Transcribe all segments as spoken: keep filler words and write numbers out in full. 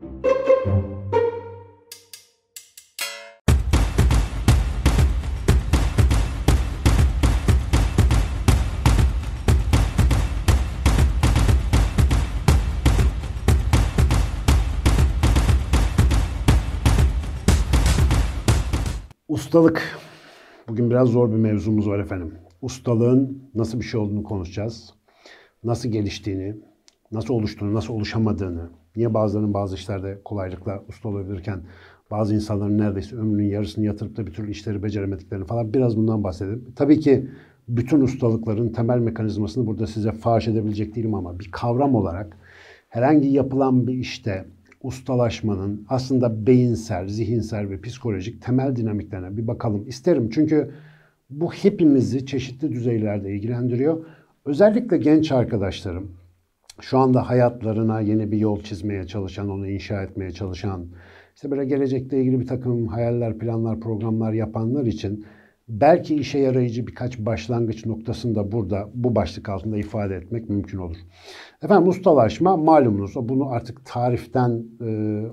Ustalık. Bugün biraz zor bir mevzumuz var efendim. Ustalığın nasıl bir şey olduğunu konuşacağız. Nasıl geliştiğini, nasıl oluştuğunu, nasıl oluşamadığını, niye bazılarının bazı işlerde kolaylıkla usta olabilirken bazı insanların neredeyse ömrünün yarısını yatırıp da bir türlü işleri beceremediklerini falan biraz bundan bahsedelim. Tabii ki bütün ustalıkların temel mekanizmasını burada size faş edebilecek değilim ama bir kavram olarak herhangi yapılan bir işte ustalaşmanın aslında beyinsel, zihinsel ve psikolojik temel dinamiklerine bir bakalım isterim. Çünkü bu hepimizi çeşitli düzeylerde ilgilendiriyor. Özellikle genç arkadaşlarım, şu anda hayatlarına yeni bir yol çizmeye çalışan, onu inşa etmeye çalışan, işte böyle gelecekle ilgili bir takım hayaller, planlar, programlar yapanlar için belki işe yarayıcı birkaç başlangıç noktasını da burada bu başlık altında ifade etmek mümkün olur. Efendim ustalaşma malumunuz bunu artık tariften e,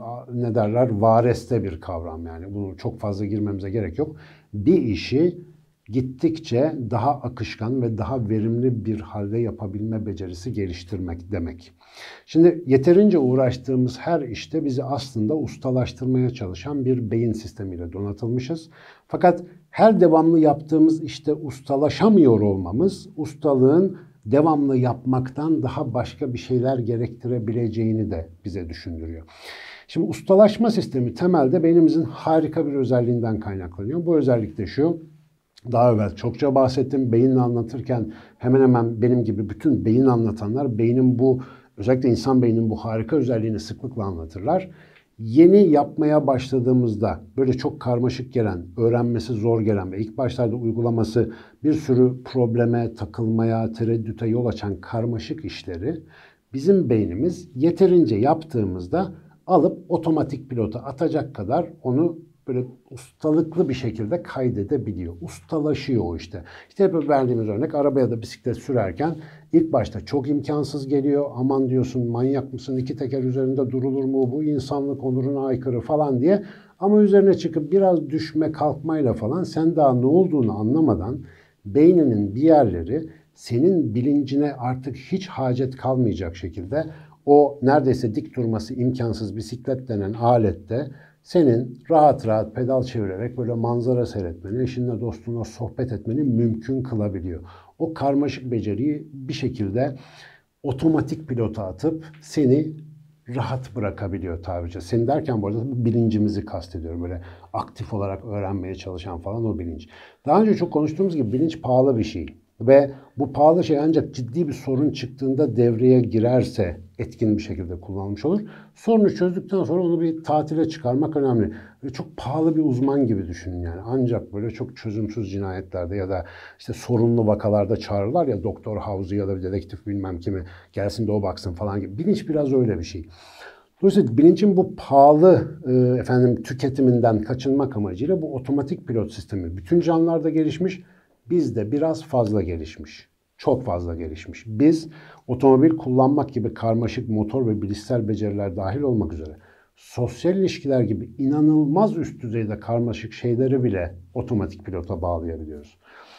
ne derler vareste bir kavram yani bunu çok fazla girmemize gerek yok. Bir işi gittikçe daha akışkan ve daha verimli bir halde yapabilme becerisi geliştirmek demek. Şimdi yeterince uğraştığımız her işte bizi aslında ustalaştırmaya çalışan bir beyin sistemiyle donatılmışız. Fakat her devamlı yaptığımız işte ustalaşamıyor olmamız, ustalığın devamlı yapmaktan daha başka bir şeyler gerektirebileceğini de bize düşündürüyor. Şimdi ustalaşma sistemi temelde beynimizin harika bir özelliğinden kaynaklanıyor. Bu özellik de şu. Daha evvel çokça bahsettim. Beyinle anlatırken hemen hemen benim gibi bütün beyin anlatanlar beynin bu özellikle insan beyninin bu harika özelliğini sıklıkla anlatırlar. Yeni yapmaya başladığımızda böyle çok karmaşık gelen, öğrenmesi zor gelen ve ilk başlarda uygulaması bir sürü probleme, takılmaya, tereddüte yol açan karmaşık işleri bizim beynimiz yeterince yaptığımızda alıp otomatik pilota atacak kadar onu böyle ustalıklı bir şekilde kaydedebiliyor. Ustalaşıyor o işte. İşte hep verdiğimiz örnek araba ya da bisiklet sürerken ilk başta çok imkansız geliyor. Aman diyorsun manyak mısın? İki teker üzerinde durulur mu? Bu insanlık onuruna aykırı falan diye. Ama üzerine çıkıp biraz düşme kalkmayla falan sen daha ne olduğunu anlamadan beyninin bir yerleri senin bilincine artık hiç hacet kalmayacak şekilde o neredeyse dik durması imkansız bisiklet denen alette senin rahat rahat pedal çevirerek böyle manzara seyretmeni, eşinle dostunla sohbet etmeni mümkün kılabiliyor. O karmaşık beceriyi bir şekilde otomatik pilota atıp seni rahat bırakabiliyor tabirce. Seni derken bu arada bilincimizi kastediyorum. Böyle aktif olarak öğrenmeye çalışan falan o bilinç. Daha önce çok konuştuğumuz gibi bilinç pahalı bir şey. Ve bu pahalı şey ancak ciddi bir sorun çıktığında devreye girerse etkin bir şekilde kullanılmış olur. Sorunu çözdükten sonra onu bir tatile çıkarmak önemli. Ve çok pahalı bir uzman gibi düşünün yani. Ancak böyle çok çözümsüz cinayetlerde ya da işte sorunlu vakalarda çağırırlar ya Doktor House'u ya da bir dedektif bilmem kimi gelsin de o baksın falan gibi. Bilinç biraz öyle bir şey. Dolayısıyla bilincin bu pahalı e, efendim tüketiminden kaçınmak amacıyla bu otomatik pilot sistemi bütün canlılarda gelişmiş. Bizde biraz fazla gelişmiş. Çok fazla gelişmiş. Biz otomobil kullanmak gibi karmaşık motor ve bilişsel beceriler dahil olmak üzere sosyal ilişkiler gibi inanılmaz üst düzeyde karmaşık şeyleri bile otomatik pilota bağlayabiliyoruz.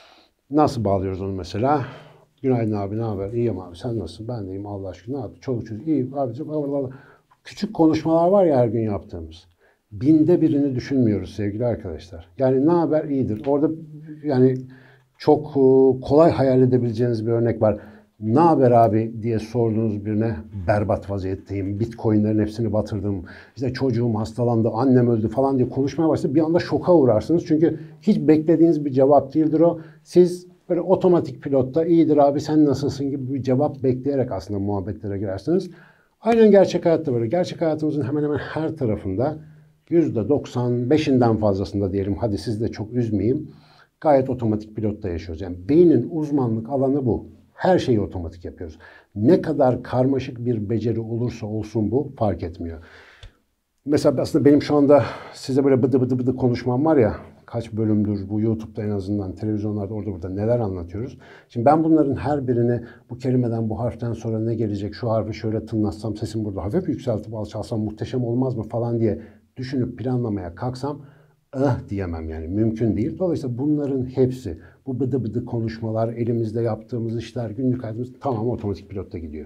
Nasıl bağlıyoruz onu mesela? Günaydın abi, ne haber? İyiyim abi, sen nasılsın? Ben de iyiyim, Allah aşkına. Ne yaptın? Çoluk çocuk iyi abicim. Küçük konuşmalar var ya her gün yaptığımız. Binde birini düşünmüyoruz sevgili arkadaşlar. Yani ne haber? İyidir. Orada yani çok kolay hayal edebileceğiniz bir örnek var. Ne haber abi diye sorduğunuz birine berbat vaziyetteyim, bitcoinlerin hepsini batırdım, işte çocuğum hastalandı, annem öldü falan diye konuşmaya başlayıp bir anda şoka uğrarsınız. Çünkü hiç beklediğiniz bir cevap değildir o. Siz böyle otomatik pilotta iyidir abi sen nasılsın gibi bir cevap bekleyerek aslında muhabbetlere girersiniz. Aynen gerçek hayatta böyle. Gerçek hayatımızın hemen hemen her tarafında yüzde doksan beşinden fazlasında diyelim, hadi sizi de çok üzmeyeyim, gayet otomatik pilotta yaşıyoruz. Yani beynin uzmanlık alanı bu. Her şeyi otomatik yapıyoruz. Ne kadar karmaşık bir beceri olursa olsun bu fark etmiyor. Mesela aslında benim şu anda size böyle bıdı bıdı bıdı konuşmam var ya, kaç bölümdür bu YouTube'da en azından televizyonlarda orada burada neler anlatıyoruz. Şimdi ben bunların her birini bu kelimeden bu harften sonra ne gelecek, şu harfi şöyle tınlatsam sesim burada hafif yükseltip alçalsam muhteşem olmaz mı falan diye düşünüp planlamaya kalksam ıh diyemem yani mümkün değil. Dolayısıyla bunların hepsi bu bıdı bıdı konuşmalar, elimizde yaptığımız işler, günlük hayatımız tamam otomatik pilotta gidiyor.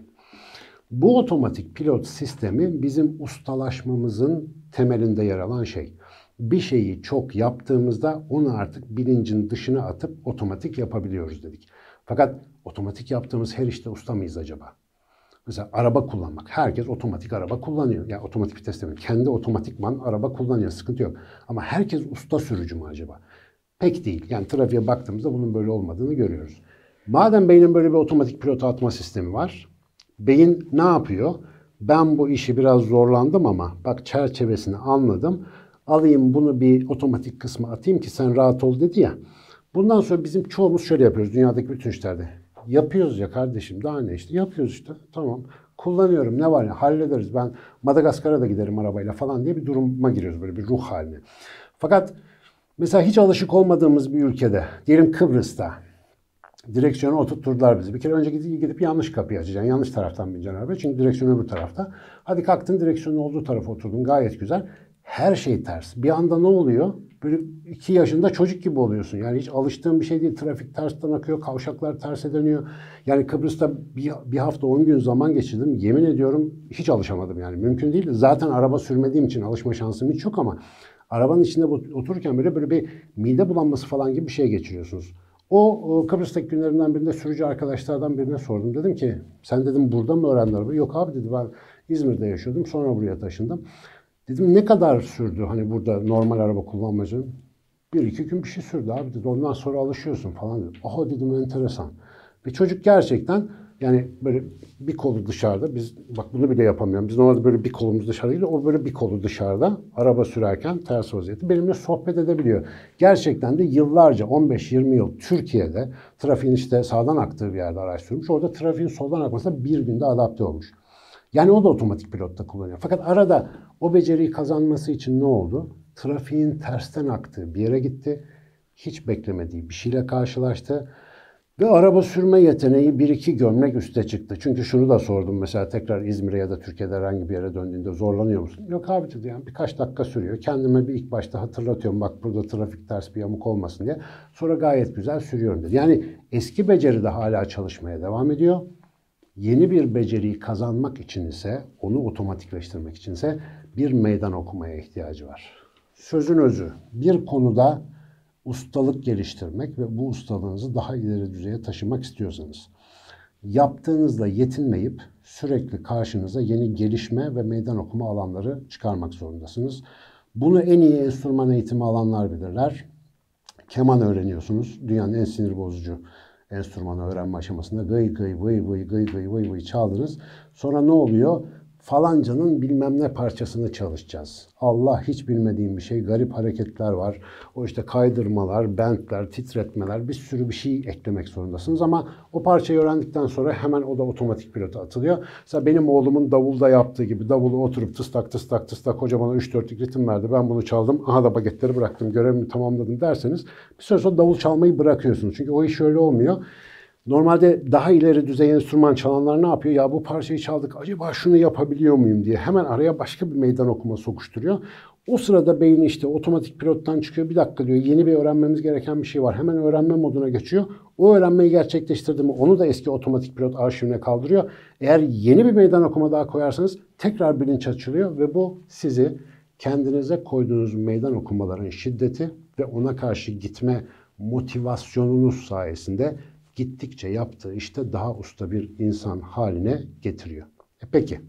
Bu otomatik pilot sistemi bizim ustalaşmamızın temelinde yer alan şey. Bir şeyi çok yaptığımızda onu artık bilincin dışına atıp otomatik yapabiliyoruz dedik. Fakat otomatik yaptığımız her işte usta mıyız acaba? Mesela araba kullanmak. Herkes otomatik araba kullanıyor. Yani otomatik vites demiyorum. Kendi otomatikman araba kullanıyor. Sıkıntı yok. Ama herkes usta sürücü mü acaba? Pek değil. Yani trafiğe baktığımızda bunun böyle olmadığını görüyoruz. Madem beynin böyle bir otomatik pilot atma sistemi var. Beyin ne yapıyor? Ben bu işi biraz zorlandım ama bak çerçevesini anladım. Alayım bunu bir otomatik kısmı atayım ki sen rahat ol dedi ya. Bundan sonra bizim çoğumuz şöyle yapıyoruz dünyadaki bütün işlerde. Yapıyoruz ya kardeşim daha ne işte yapıyoruz işte tamam. Kullanıyorum ne var ya hallederiz ben Madagaskar'a da giderim arabayla falan diye bir duruma giriyoruz böyle bir ruh haline. Fakat mesela hiç alışık olmadığımız bir ülkede diyelim Kıbrıs'ta direksiyonu oturtturdular bizi. Bir kere önce gidip, gidip yanlış kapıyı açacaksın. Yanlış taraftan bineceksin arabaya. Çünkü direksiyon öbür tarafta. Hadi kalktın direksiyonun olduğu tarafa oturdun. Gayet güzel. Her şey ters. Bir anda ne oluyor? Böyle iki yaşında çocuk gibi oluyorsun. Yani hiç alıştığın bir şey değil. Trafik tersten akıyor. Kavşaklar terse dönüyor. Yani Kıbrıs'ta bir, bir hafta on gün zaman geçirdim. Yemin ediyorum hiç alışamadım yani. Mümkün değil. Zaten araba sürmediğim için alışma şansım hiç yok ama arabanın içinde otururken böyle böyle bir mide bulanması falan gibi bir şey geçiriyorsunuz. O, o Kıbrıs'taki günlerinden birinde sürücü arkadaşlardan birine sordum. Dedim ki sen dedim burada mı öğrendin arabayı? Yok abi dedi ben İzmir'de yaşıyordum sonra buraya taşındım. Dedim ne kadar sürdü hani burada normal araba kullanmacının? Bir iki gün bir şey sürdü abi dedi. Ondan sonra alışıyorsun falan dedi. Aha dedim enteresan. Ve çocuk gerçekten yani böyle bir kolu dışarıda. Biz bak bunu bile yapamıyorum. Biz normalde böyle bir kolumuz dışarıdaydı. O böyle bir kolu dışarıda araba sürerken ters vaziyette benimle sohbet edebiliyor. Gerçekten de yıllarca on beş yirmi yıl Türkiye'de trafiğin işte sağdan aktığı bir yerde araç sürmüş. Orada trafiğin soldan akmasına bir günde adapte olmuş. Yani o da otomatik pilotta kullanıyor. Fakat arada o beceriyi kazanması için ne oldu? Trafiğin tersten aktığı bir yere gitti. Hiç beklemediği bir şeyle karşılaştı. Ve araba sürme yeteneği bir iki gömlek üste çıktı. Çünkü şunu da sordum mesela tekrar İzmir'e ya da Türkiye'de herhangi bir yere döndüğünde zorlanıyor musun? Yok abi dedi yani birkaç dakika sürüyor. Kendime bir ilk başta hatırlatıyorum bak burada trafik ters bir yamuk olmasın diye. Sonra gayet güzel sürüyorum dedi. Yani eski beceri de hala çalışmaya devam ediyor. Yeni bir beceriyi kazanmak için ise, onu otomatikleştirmek için ise bir meydan okumaya ihtiyacı var. Sözün özü, bir konuda ustalık geliştirmek ve bu ustalığınızı daha ileri düzeye taşımak istiyorsanız, yaptığınızla yetinmeyip sürekli karşınıza yeni gelişme ve meydan okuma alanları çıkarmak zorundasınız. Bunu en iyi enstrüman eğitimi alanlar bilirler. Keman öğreniyorsunuz. Dünyanın en sinir bozucu enstrümanı öğrenme aşamasında gıy gıy vıy vıy gıy gıy vıy vıy çaldınız. Sonra ne oluyor? Falancanın bilmem ne parçasını çalışacağız. Allah hiç bilmediğim bir şey, garip hareketler var. O işte kaydırmalar, bentler, titretmeler bir sürü bir şey eklemek zorundasınız ama o parçayı öğrendikten sonra hemen o da otomatik pilota atılıyor. Mesela benim oğlumun davulda yaptığı gibi davulu oturup tıstak tıstak tıstak hoca bana üç dörtlük ritim verdi. Ben bunu çaldım. Aha da bagetleri bıraktım. Görevimi tamamladım derseniz bir süre sonra davul çalmayı bırakıyorsunuz. Çünkü o iş öyle olmuyor. Normalde daha ileri düzey enstrüman çalanlar ne yapıyor? Ya bu parçayı çaldık acaba şunu yapabiliyor muyum diye hemen araya başka bir meydan okuma sokuşturuyor. O sırada beyin işte otomatik pilottan çıkıyor. Bir dakika diyor yeni bir öğrenmemiz gereken bir şey var. Hemen öğrenme moduna geçiyor. O öğrenmeyi gerçekleştirdi mi onu da eski otomatik pilot arşivine kaldırıyor. Eğer yeni bir meydan okuma daha koyarsanız tekrar bilinç açılıyor ve bu sizi kendinize koyduğunuz meydan okumaların şiddeti ve ona karşı gitme motivasyonunuz sayesinde gittikçe yaptığı işte daha usta bir insan haline getiriyor. E peki,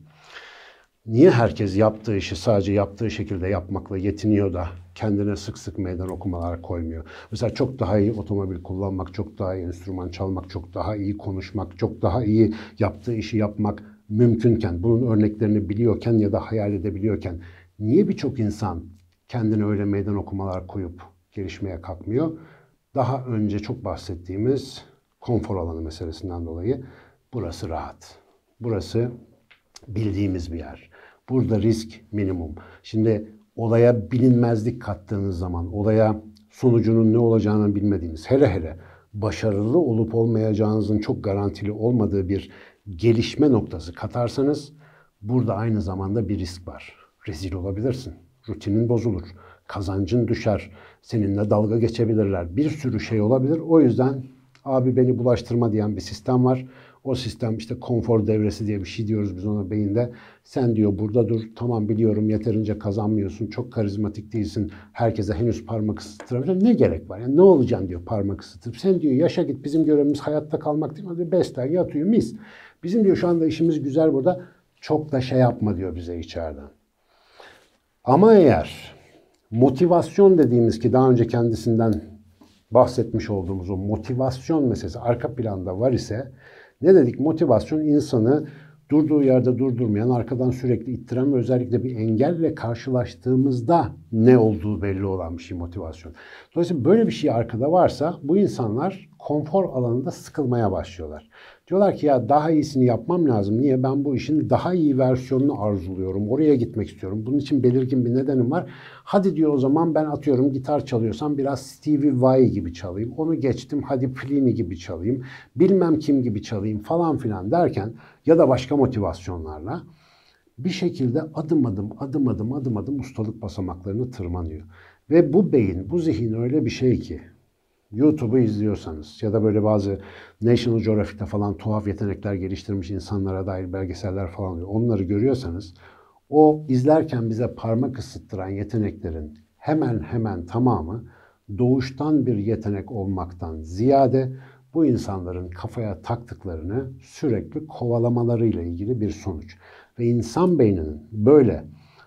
niye herkes yaptığı işi sadece yaptığı şekilde yapmakla yetiniyor da kendine sık sık meydan okumalar koymuyor? Mesela çok daha iyi otomobil kullanmak, çok daha iyi enstrüman çalmak, çok daha iyi konuşmak, çok daha iyi yaptığı işi yapmak mümkünken, bunun örneklerini biliyorken ya da hayal edebiliyorken niye birçok insan kendine öyle meydan okumalar koyup gelişmeye kalkmıyor? Daha önce çok bahsettiğimiz konfor alanı meselesinden dolayı burası rahat. Burası bildiğimiz bir yer. Burada risk minimum. Şimdi olaya bilinmezlik kattığınız zaman, olaya sonucunun ne olacağını bilmediğiniz, hele hele başarılı olup olmayacağınızın çok garantili olmadığı bir gelişme noktası katarsanız burada aynı zamanda bir risk var. Rezil olabilirsin. Rutinin bozulur. Kazancın düşer. Seninle dalga geçebilirler. Bir sürü şey olabilir. O yüzden abi beni bulaştırma diyen bir sistem var. O sistem işte konfor devresi diye bir şey diyoruz biz ona beyinde. Sen diyor burada dur. Tamam biliyorum yeterince kazanmıyorsun. Çok karizmatik değilsin. Herkese henüz parmak ısıttıramıyorsun. Ne gerek var? Yani ne olacaksın diyor parmak ısıtıp. Sen diyor yaşa git. Bizim görevimiz hayatta kalmak değil mi? Diyor, beslen yatıyor mis. Bizim diyor şu anda işimiz güzel burada. Çok da şey yapma diyor bize içeriden. Ama eğer motivasyon dediğimiz ki daha önce kendisinden bahsetmiş olduğumuz o motivasyon meselesi arka planda var ise ne dedik? Motivasyon insanı durduğu yerde durdurmayan, arkadan sürekli ittiren ve özellikle bir engelle karşılaştığımızda ne olduğu belli olan bir şey motivasyon. Dolayısıyla böyle bir şey arkada varsa bu insanlar konfor alanında sıkılmaya başlıyorlar. Diyorlar ki ya daha iyisini yapmam lazım. Niye? Ben bu işin daha iyi versiyonunu arzuluyorum. Oraya gitmek istiyorum. Bunun için belirgin bir nedenim var. Hadi diyor o zaman ben atıyorum gitar çalıyorsam biraz Stevie Vai gibi çalayım. Onu geçtim hadi Plini gibi çalayım. Bilmem kim gibi çalayım falan filan derken ya da başka motivasyonlarla bir şekilde adım adım adım adım adım adım ustalık basamaklarını tırmanıyor. Ve bu beyin, bu zihin öyle bir şey ki YouTube'u izliyorsanız ya da böyle bazı National Geographic'te falan tuhaf yetenekler geliştirmiş insanlara dair belgeseller falan oluyor. Onları görüyorsanız o izlerken bize parmak ısıttıran yeteneklerin hemen hemen tamamı doğuştan bir yetenek olmaktan ziyade bu insanların kafaya taktıklarını sürekli kovalamalarıyla ilgili bir sonuç. Ve insan beyninin böyle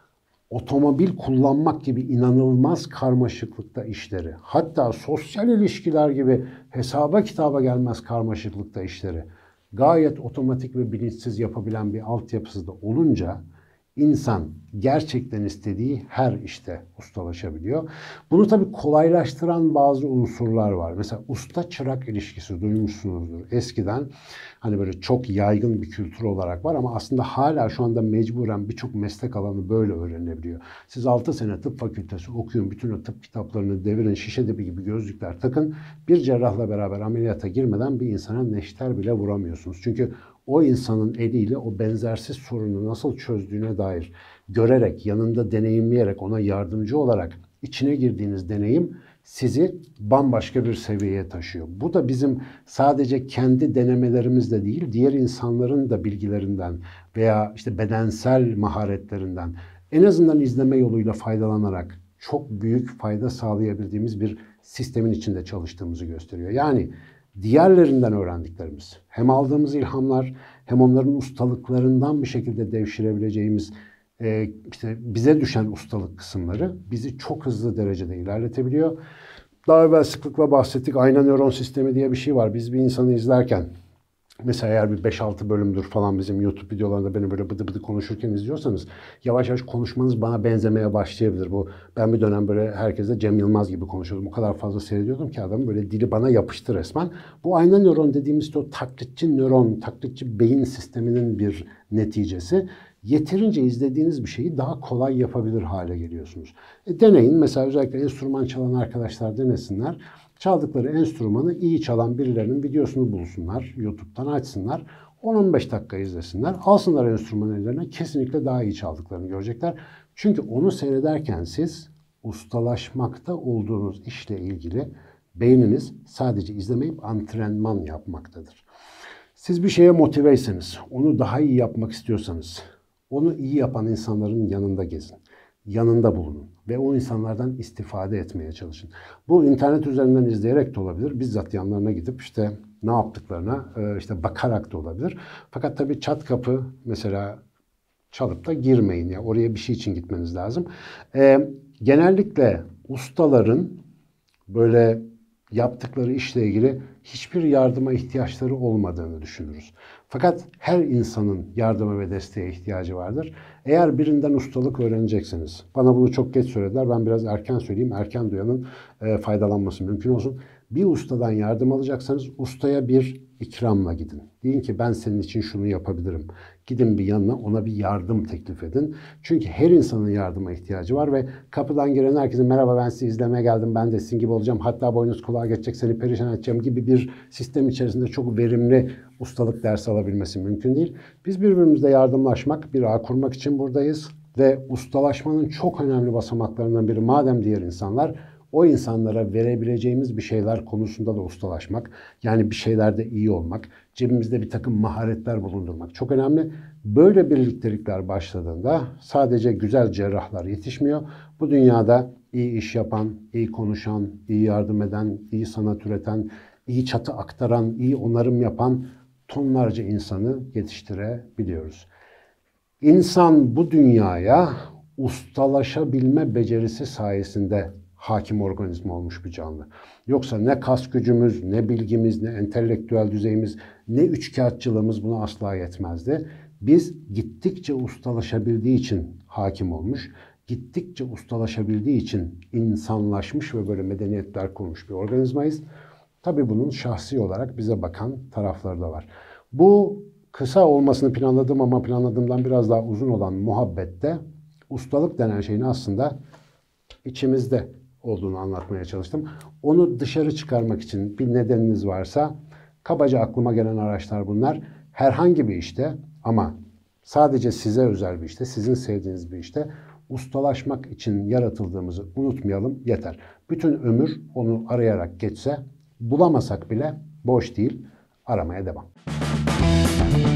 otomobil kullanmak gibi inanılmaz karmaşıklıkta işleri, hatta sosyal ilişkiler gibi hesaba kitaba gelmez karmaşıklıkta işleri gayet otomatik ve bilinçsiz yapabilen bir altyapısı da olunca insan gerçekten istediği her işte ustalaşabiliyor. Bunu tabii kolaylaştıran bazı unsurlar var. Mesela usta çırak ilişkisi duymuşsunuzdur. Eskiden hani böyle çok yaygın bir kültür olarak var ama aslında hala şu anda mecburen birçok meslek alanı böyle öğrenilebiliyor. Siz altı sene tıp fakültesi okuyun, bütün o tıp kitaplarını devirin, şişe dibi gibi gözlükler takın. Bir cerrahla beraber ameliyata girmeden bir insana neşter bile vuramıyorsunuz. Çünkü o insanın eliyle o benzersiz sorunu nasıl çözdüğüne dair görerek, yanında deneyimleyerek, ona yardımcı olarak içine girdiğiniz deneyim sizi bambaşka bir seviyeye taşıyor. Bu da bizim sadece kendi denemelerimizle değil, diğer insanların da bilgilerinden veya işte bedensel maharetlerinden en azından izleme yoluyla faydalanarak çok büyük fayda sağlayabildiğimiz bir sistemin içinde çalıştığımızı gösteriyor. Yani diğerlerinden öğrendiklerimiz, hem aldığımız ilhamlar hem onların ustalıklarından bir şekilde devşirebileceğimiz e, işte bize düşen ustalık kısımları bizi çok hızlı derecede ilerletebiliyor. Daha evvel sıklıkla bahsettik. Ayna nöron sistemi diye bir şey var. Biz bir insanı izlerken mesela eğer bir beş altı bölümdür falan bizim YouTube videolarında beni böyle bıdı bıdı konuşurken izliyorsanız yavaş yavaş konuşmanız bana benzemeye başlayabilir. Bu ben bir dönem böyle herkese Cem Yılmaz gibi konuşuyordum. O kadar fazla seyrediyordum ki adam böyle dili bana yapıştı resmen. Bu ayna nöron dediğimiz işte o taklitçi nöron, taklitçi beyin sisteminin bir neticesi. Yeterince izlediğiniz bir şeyi daha kolay yapabilir hale geliyorsunuz. E, deneyin. Mesela özellikle enstrüman çalan arkadaşlar denesinler. Çaldıkları enstrümanı iyi çalan birilerinin videosunu bulsunlar. YouTube'dan açsınlar. on on beş dakika izlesinler. Alsınlar enstrümanı ellerine. Kesinlikle daha iyi çaldıklarını görecekler. Çünkü onu seyrederken siz ustalaşmakta olduğunuz işle ilgili beyniniz sadece izlemeyip antrenman yapmaktadır. Siz bir şeye motiveyseniz, onu daha iyi yapmak istiyorsanız, onu iyi yapan insanların yanında gezin. Yanında bulunun ve o insanlardan istifade etmeye çalışın. Bu internet üzerinden izleyerek de olabilir. Bizzat yanlarına gidip işte ne yaptıklarına işte bakarak da olabilir. Fakat tabii çat kapı mesela çalıp da girmeyin. Yani oraya bir şey için gitmeniz lazım. Ee, genellikle ustaların böyle yaptıkları işle ilgili hiçbir yardıma ihtiyaçları olmadığını düşünürüz. Fakat her insanın yardıma ve desteğe ihtiyacı vardır. Eğer birinden ustalık öğrenecekseniz, bana bunu çok geç söylediler, ben biraz erken söyleyeyim, erken duyanın e, faydalanması mümkün olsun. Bir ustadan yardım alacaksanız ustaya bir ikramla gidin. Deyin ki ben senin için şunu yapabilirim. Gidin bir yanına, ona bir yardım teklif edin. Çünkü her insanın yardıma ihtiyacı var ve kapıdan giren herkesin merhaba ben sizi izlemeye geldim, ben de sizin gibi olacağım, hatta boynuz kulağa geçecek, seni perişan edeceğim gibi bir sistem içerisinde çok verimli ustalık dersi alabilmesi mümkün değil. Biz birbirimizle yardımlaşmak, bir ağ kurmak için buradayız ve ustalaşmanın çok önemli basamaklarından biri, madem diğer insanlar, o insanlara verebileceğimiz bir şeyler konusunda da ustalaşmak, yani bir şeylerde iyi olmak, cebimizde bir takım maharetler bulundurmak çok önemli. Böyle birliktelikler başladığında sadece güzel cerrahlar yetişmiyor. Bu dünyada iyi iş yapan, iyi konuşan, iyi yardım eden, iyi sanat üreten, iyi çatı aktaran, iyi onarım yapan tonlarca insanı yetiştirebiliyoruz. İnsan bu dünyaya ustalaşabilme becerisi sayesinde hakim organizma olmuş bir canlı. Yoksa ne kas gücümüz, ne bilgimiz, ne entelektüel düzeyimiz, ne üçkağıtçılığımız buna asla yetmezdi. Biz gittikçe ustalaşabildiği için hakim olmuş, gittikçe ustalaşabildiği için insanlaşmış ve böyle medeniyetler kurmuş bir organizmayız. Tabii bunun şahsi olarak bize bakan tarafları da var. Bu kısa olmasını planladım ama planladığımdan biraz daha uzun olan muhabbette ustalık denen şeyin aslında içimizde olduğunu anlatmaya çalıştım. Onu dışarı çıkarmak için bir nedeniniz varsa, kabaca aklıma gelen araçlar bunlar. Herhangi bir işte ama sadece size özel bir işte, sizin sevdiğiniz bir işte ustalaşmak için yaratıldığımızı unutmayalım, yeter. Bütün ömür onu arayarak geçse, bulamasak bile boş değil, aramaya devam.